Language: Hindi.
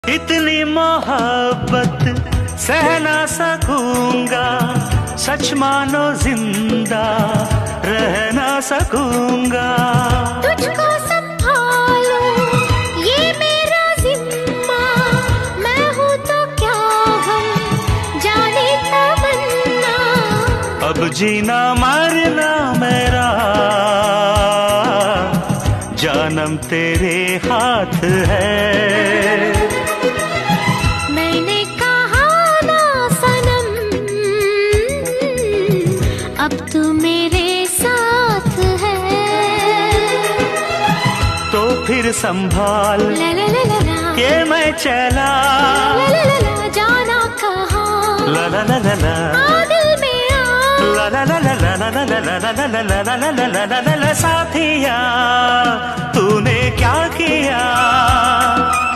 इतनी मोहब्बत सह ना सकूंगा, सच मानो जिंदा रह ना सकूंगा। तुझको संभालो ये मेरा जिम्मा, मैं हूँ तो क्या हम जाने तमन्ना। अब जीना मरना मेरा जानम तेरे हाथ है। मैंने कहा ना सनम, अब तू मेरे साथ है। तो फिर संभाल ला ला ला ला ला, के मैं चला, ला ला ला ला, जाना कहाँ, ला ला ला ला ला, आ दिल में आ, ला ला ला ला ला ला ला ला ला ला ला ला ला ला ला ला ला। साथिया तूने क्या किया।